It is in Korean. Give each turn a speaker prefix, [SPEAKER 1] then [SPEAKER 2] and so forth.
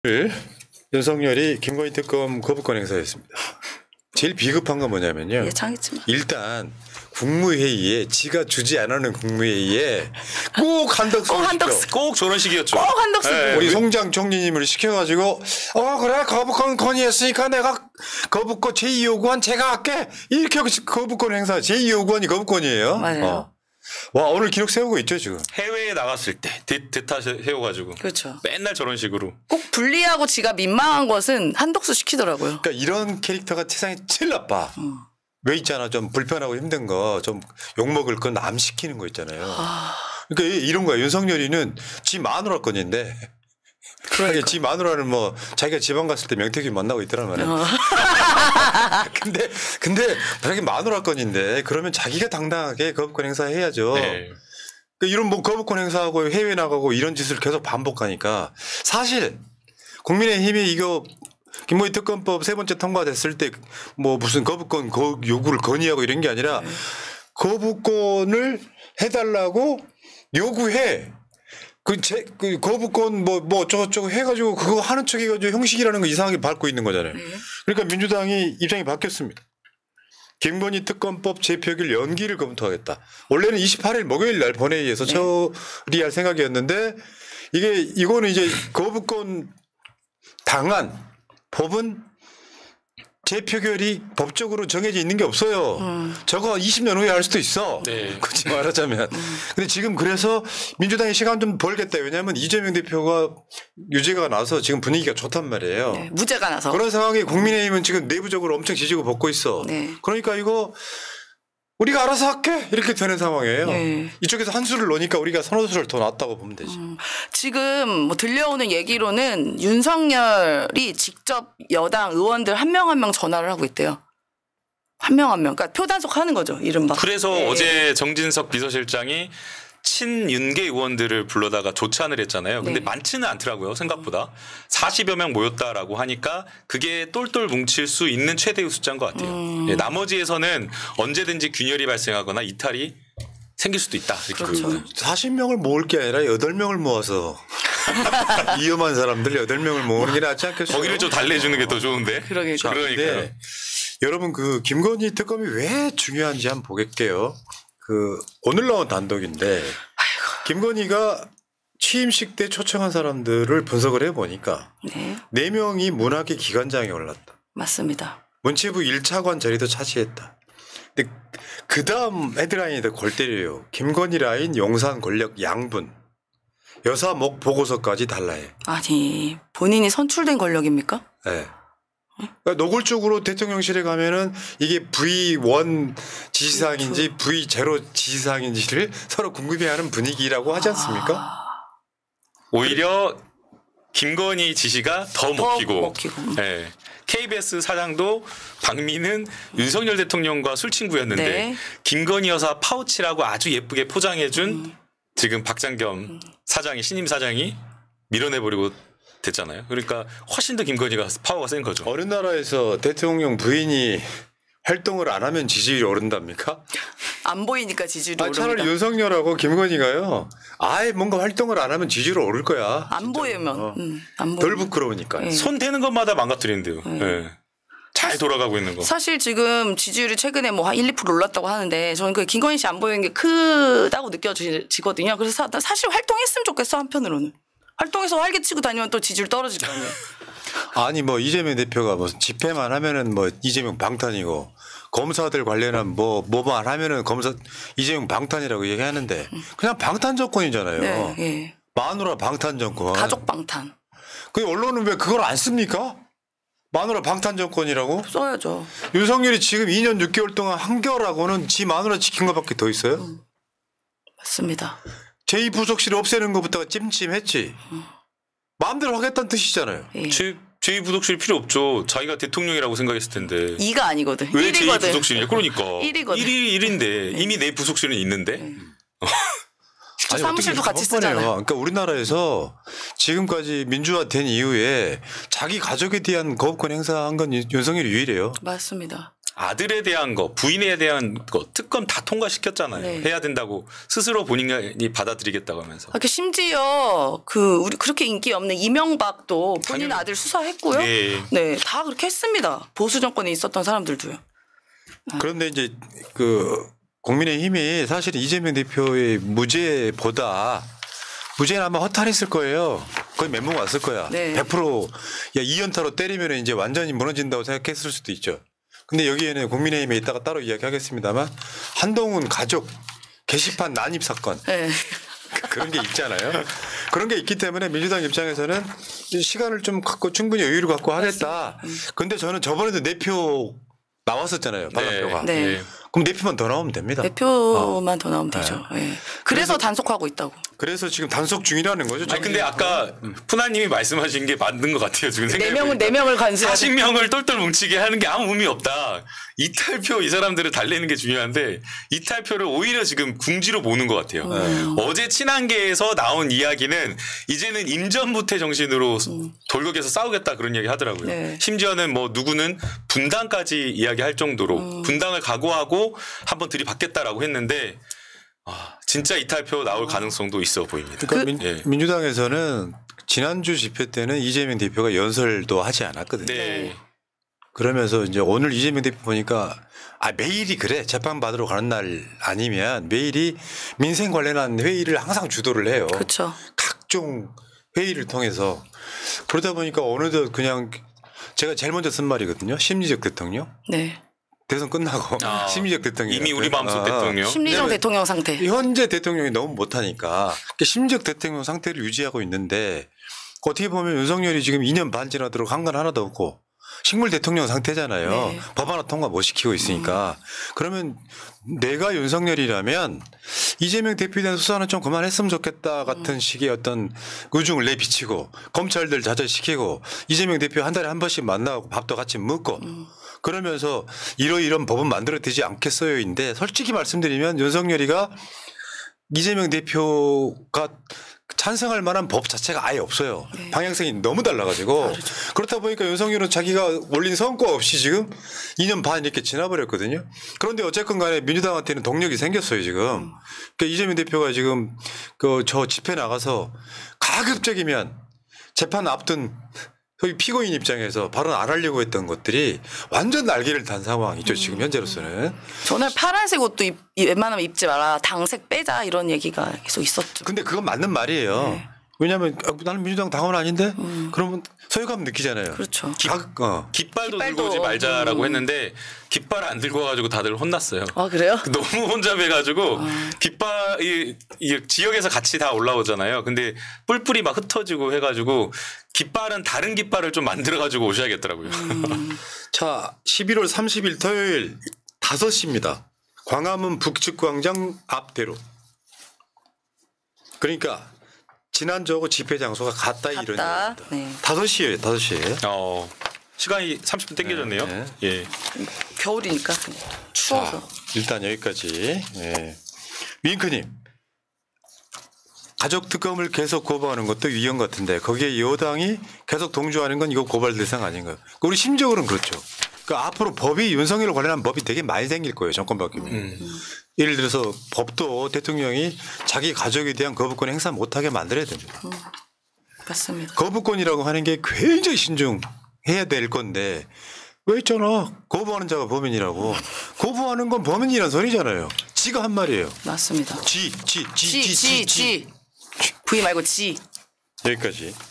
[SPEAKER 1] 윤석열이 김건희 특검 거부권 행사했습니다. 제일 비겁한 건 뭐냐면요.
[SPEAKER 2] 예상했지만.
[SPEAKER 1] 일단 국무회의에 지가 주지 않는 국무회의에 꼭 한덕수를 시켜.
[SPEAKER 3] 꼭 저런 식이었죠.
[SPEAKER 2] 꼭 한덕수.
[SPEAKER 1] 네, 우리 송장 총리님을 시켜가지고 그래 거부권 건의했으니까 내가 거부권 제2요구안 제가 할게 이렇게 하고 거부권 행사 제2요구안이 거부권이에요.
[SPEAKER 2] 맞아요.
[SPEAKER 1] 와 오늘 기록 세우고 있죠 지금.
[SPEAKER 3] 해외에 나갔을 때 대타 세워가지고.
[SPEAKER 2] 그렇죠.
[SPEAKER 3] 맨날 저런 식으로.
[SPEAKER 2] 꼭 분리하고 지가 민망한 것은 한덕수 시키더라고요.
[SPEAKER 1] 그러니까 이런 캐릭터가 세상에 제일 나빠. 왜 있잖아 좀 불편하고 힘든 거 좀 욕먹을 거 남 시키는 거 있잖아요. 그러니까 이런 거야. 윤석열이는 지 마누라 건인데 그러니까 지 마누라는 뭐 자기가 지방 갔을 때 명태균 만나고 있더란 말이야. 근데 자기 마누라 건인데 그러면 자기가 당당하게 거부권 행사해야죠.
[SPEAKER 3] 네.
[SPEAKER 1] 그러니까 이런 뭐 거부권 행사하고 해외 나가고 이런 짓을 계속 반복하니까 사실 국민의힘이 이거 김건희 특검법 세 번째 통과됐을 때 뭐 무슨 거부권 요구를 건의하고 이런 게 아니라 거부권을 해달라고 요구해. 그 거부권 뭐 어쩌고저쩌고 해가지고 그거 하는 척 해가지고 형식이라는 거 이상하게 밟고 있는 거잖아요. 그러니까 민주당이 입장이 바뀌었습니다. 김건희 특검법 재표결 연기를 검토하겠다. 원래는 28일 목요일 날 본회의에서 처리할 생각이었는데 이거는 이제 거부권 당한 법은 재표결이 법적으로 정해져 있는 게 없어요. 저거 20년 후에 할 수도 있어.
[SPEAKER 3] 네.
[SPEAKER 1] 굳이 말하자면. 근데 지금 그래서 민주당이 시간 좀 벌겠다. 왜냐하면 이재명 대표가 유죄가 나서 지금 분위기가 좋단 말이에요.
[SPEAKER 2] 네, 무죄가 나서.
[SPEAKER 1] 그런 상황에 국민의힘은 지금 내부적으로 엄청 지지고 벗고 있어.
[SPEAKER 2] 네.
[SPEAKER 1] 그러니까 이거 우리가 알아서 할게 이렇게 되는 상황이에요.
[SPEAKER 2] 네.
[SPEAKER 1] 이쪽에서 한 수를 놓으니까 우리가 서너 수를 더 놨다고 보면 되지.
[SPEAKER 2] 지금 뭐 들려오는 얘기로는 윤석열이 직접 여당 의원들 한 명 한 명 전화를 하고 있대요. 한 명 한 명. 그러니까 표단속하는 거죠. 이른바.
[SPEAKER 3] 그래서 어제 정진석 비서실장이 친윤계 의원들을 불러다가 조찬을 했잖아요. 근데 많지는 않더라고요. 생각보다. 40여 명 모였다라고 하니까 그게 똘똘 뭉칠 수 있는 최대의 숫자인 것 같아요. 예, 나머지에서는 언제든지 균열이 발생하거나 이탈이 생길 수도 있다. 이렇게
[SPEAKER 2] 그렇죠.
[SPEAKER 1] 40명을 모을 게 아니라 8명을 모아서 위험한 사람들 8명을 모으는 게 낫지 않겠어요?
[SPEAKER 3] 거기를 좀 달래주는 게 더 좋은데.
[SPEAKER 2] 그러니까.
[SPEAKER 1] 여러분 그 김건희 특검이 왜 중요한지 한번 보겠게요. 오늘 나온 단독인데 김건희가 취임식 때 초청한 사람들을 분석을 해보니까 네 명이 문학의 기관장에 올랐다.
[SPEAKER 2] 맞습니다.
[SPEAKER 1] 문체부 1차관 자리도 차지했다. 근데 그 다음 헤드라인이 더 골 때려요. 김건희 라인 용산 권력 양분. 여사 목 보고서까지 달라해.
[SPEAKER 2] 아니 본인이 선출된 권력입니까?
[SPEAKER 1] 네. 그러니까 노골적으로 대통령실에 가면은 이게 V1 지시사항인지 V0 지시사항인지를 서로 궁금해하는 분위기라고 하지 않습니까?
[SPEAKER 3] 오히려 김건희 지시가 더 먹히고.
[SPEAKER 2] 네.
[SPEAKER 3] KBS 사장도 박미는 윤석열 대통령과 술 친구였는데 김건희 여사 파우치라고 아주 예쁘게 포장해준 지금 박장겸 사장이 신임 사장이 밀어내버리고 됐잖아요. 그러니까 훨씬 더 김건희가 파워가 센 거죠.
[SPEAKER 1] 어느 나라에서 대통령 부인이 활동을 안 하면 지지율이 오른답니까?
[SPEAKER 2] 안 보이니까 지지율이 오릅니다.
[SPEAKER 1] 차라리 윤석열하고 김건희가요. 아예 뭔가 활동을 안 하면 지지율 오를 거야.
[SPEAKER 2] 안 보이면. 안
[SPEAKER 1] 덜 부끄러우니까.
[SPEAKER 3] 손 대는 것마다 망가뜨리는데요. 잘 돌아가고 있는 거.
[SPEAKER 2] 사실 지금 지지율이 최근에 뭐 한 1, 2% 올랐다고 하는데 저는 그 김건희 씨 안 보이는 게 크다고 느껴지거든요. 그래서 사실 활동했으면 좋겠어 한편으로는. 활동해서 활개치고 다니면 또 지지율 떨어질 거 아니에요.
[SPEAKER 1] 아니 뭐 이재명 대표가 뭐 집회만 하면은 뭐 이재명 방탄이고 검사들 관련한 뭐만 하면은 이재명 방탄이라고 얘기하는데 그냥 방탄 정권이잖아요.
[SPEAKER 2] 네.
[SPEAKER 1] 마누라 방탄 정권.
[SPEAKER 2] 가족 방탄.
[SPEAKER 1] 그 언론은 왜 그걸 안 씁니까? 마누라 방탄 정권이라고?
[SPEAKER 2] 써야죠.
[SPEAKER 1] 윤석열이 지금 2년 6개월 동안 한결하고는 지 마누라 지킨 것밖에 더 있어요?
[SPEAKER 2] 맞습니다.
[SPEAKER 1] 제2부속실 없애는 것부터가 찜찜했지. 마음대로 하겠다는 뜻이잖아요.
[SPEAKER 3] 제2부속실 필요 없죠. 자기가 대통령이라고 생각했을 텐데.
[SPEAKER 2] 2가 아니거든.
[SPEAKER 3] 왜
[SPEAKER 2] 1이거든.
[SPEAKER 3] 제2부속실이냐. 그러니까.
[SPEAKER 2] 1이거든.
[SPEAKER 3] 1인데 이미 내 부속실은 있는데.
[SPEAKER 2] 사무실도 같이 쓰잖아요.
[SPEAKER 1] 그러니까 우리나라에서 지금까지 민주화된 이후에 자기 가족에 대한 거부권 행사한 건 윤석열이 유일해요.
[SPEAKER 2] 맞습니다.
[SPEAKER 3] 아들에 대한 거, 부인에 대한 거 특검 다 통과시켰잖아요.
[SPEAKER 2] 네.
[SPEAKER 3] 해야 된다고 스스로 본인이 받아들이겠다고 하면서.
[SPEAKER 2] 그 심지어 우리 그렇게 인기 없는 이명박도 본인
[SPEAKER 3] 당연히.
[SPEAKER 2] 아들 수사했고요.
[SPEAKER 3] 네.
[SPEAKER 2] 네, 다 그렇게 했습니다. 보수 정권에 있었던 사람들도요.
[SPEAKER 1] 그런데 이제 그 국민의힘이 사실 이재명 대표의 무죄는 아마 허탈했을 거예요. 거의 멘붕 왔을 거야.
[SPEAKER 2] 네.
[SPEAKER 1] 100% 야 2연타로 때리면 이제 완전히 무너진다고 생각했을 수도 있죠. 근데 여기에는 국민의힘에 있다가 따로 이야기하겠습니다만 한동훈 가족 게시판 난입 사건
[SPEAKER 2] 네.
[SPEAKER 1] 그런 게 있잖아요. 그런 게 있기 때문에 민주당 입장에서는 시간을 좀 갖고 충분히 여유를 갖고 하겠다. 근데 저는 저번에도 4표 나왔었잖아요. 반란표가.
[SPEAKER 2] 네.
[SPEAKER 1] 그럼 4표만 더 나오면 됩니다.
[SPEAKER 2] 대표만 더 나오면 되죠. 네. 그래서 단속하고 있다고.
[SPEAKER 1] 그래서 지금 단속 중이라는 거죠.
[SPEAKER 3] 아니 근데 아까 푸나님이 말씀하신 게 맞는 것 같아요. 지금 생각해보니까.
[SPEAKER 2] 4명을 간수해야
[SPEAKER 3] 40명을 똘똘 뭉치게 하는 게 아무 의미 없다. 이탈표 이 사람들을 달래는 게 중요한데 이탈표를 오히려 지금 궁지로 보는 것 같아요. 어제 친한계에서 나온 이야기는 이제는 임전부태 정신으로 돌격해서 싸우겠다 그런 이야기 하더라고요.
[SPEAKER 2] 네.
[SPEAKER 3] 심지어는 뭐 누구는 분당까지 이야기할 정도로 분당을 각오하고 한번 들이받겠다라고 했는데 진짜 이탈표 나올 가능성도 있어 보입니다.
[SPEAKER 1] 그러니까
[SPEAKER 3] 예.
[SPEAKER 1] 민주당에서는 지난주 집회 때는 이재명 대표가 연설도 하지 않았거든요.
[SPEAKER 3] 네.
[SPEAKER 1] 그러면서 이제 오늘 이재명 대표 보니까 매일이 그래 재판 받으러 가는 날 아니면 매일이 민생 관련한 회의를 항상 주도를 해요.
[SPEAKER 2] 그렇죠.
[SPEAKER 1] 각종 회의를 통해서 그러다 보니까 어느덧 그냥 제가 제일 먼저 쓴 말이거든요. 심리적 대통령.
[SPEAKER 2] 네.
[SPEAKER 1] 대선 끝나고 심리적 대통령.
[SPEAKER 3] 이미 우리 마음속 대통령.
[SPEAKER 2] 심리적 대통령 상태.
[SPEAKER 1] 현재 대통령이 너무 못하니까 심리적 대통령 상태를 유지하고 있는데 어떻게 보면 윤석열이 지금 2년 반 지나도록 한 건 하나도 없고 식물 대통령 상태잖아요.
[SPEAKER 2] 네.
[SPEAKER 1] 법 하나 통과 못 시키고 있으니까. 그러면 내가 윤석열이라면 이재명 대표에 대한 수사는 좀 그만했으면 좋겠다 같은 식의 어떤 의중을 내비치고 검찰들 자제시키고 이재명 대표 한 달에 한 번씩 만나고 밥도 같이 먹고 그러면서 이런 법은 만들어지지 않겠어요인데 솔직히 말씀드리면 윤석열이가 이재명 대표가 찬성할 만한 법 자체가 아예 없어요.
[SPEAKER 2] 네.
[SPEAKER 1] 방향성이 너무 달라가지고 그렇다 보니까 윤석열은 자기가 올린 성과 없이 지금 2년 반 이렇게 지나버렸거든요. 그런데 어쨌건 간에 민주당한테는 동력이 생겼어요 지금. 그러니까 이재명 대표가 지금 저 집회 나가서 가급적이면 재판 앞둔 소위 피고인 입장에서 발언 안 하려고 했던 것들이 완전 날개를 단 상황이죠 지금 현재로서는.
[SPEAKER 2] 저는 파란색 옷도 웬만하면 입지 마라. 당색 빼자 이런 얘기가 계속 있었죠.
[SPEAKER 1] 근데 그건 맞는 말이에요.
[SPEAKER 2] 네.
[SPEAKER 1] 왜냐하면 나는 민주당 당원 아닌데 그러면 소외감 느끼잖아요.
[SPEAKER 2] 그렇죠.
[SPEAKER 3] 깃발도 들고
[SPEAKER 2] 깃발도.
[SPEAKER 3] 오지 말자라고 했는데 깃발 안 들고 와가지고 다들 혼났어요.
[SPEAKER 2] 아 그래요?
[SPEAKER 3] 너무 혼잡해가지고 깃발이 지역에서 같이 다 올라오잖아요. 근데 뿔뿔이 막 흩어지고 해가지고 깃발은 다른 깃발을 좀 만들어가지고 오셔야겠더라고요.
[SPEAKER 1] 자, 11월 30일 토요일 5시입니다. 광화문 북측광장 앞대로. 그러니까 지난주하고 집회 장소가 같다 이런
[SPEAKER 2] 같다.
[SPEAKER 1] 얘기입니다.
[SPEAKER 2] 네.
[SPEAKER 1] 5시에 5시에.
[SPEAKER 3] 시간이 30분 땡겨졌네요.
[SPEAKER 1] 네.
[SPEAKER 3] 예.
[SPEAKER 2] 겨울이니까 추워서.
[SPEAKER 1] 자, 일단 여기까지. 예. 윙크님. 가족 특검을 계속 고발하는 것도 위헌 같은데 거기에 여당이 계속 동조하는 건 이거 고발 대상 아닌가요? 우리 심적으로는 그렇죠. 그러니까 앞으로 법이 윤석열을 관련한 법이 되게 많이 생길 거예요. 정권 바뀌면. 예를 들어서 법도 대통령이 자기 가족에 대한 거부권 행사 못하게 만들어야 됩니다.
[SPEAKER 2] 맞습니다.
[SPEAKER 1] 거부권이라고 하는 게 굉장히 신중해야 될 건데 왜 있잖아. 거부하는 자가 범인이라고. 거부하는 건 범인이란 소리잖아요. 지가 한 말이에요.
[SPEAKER 2] 맞습니다.
[SPEAKER 1] 지.
[SPEAKER 2] V 말고 지.
[SPEAKER 1] 여기까지.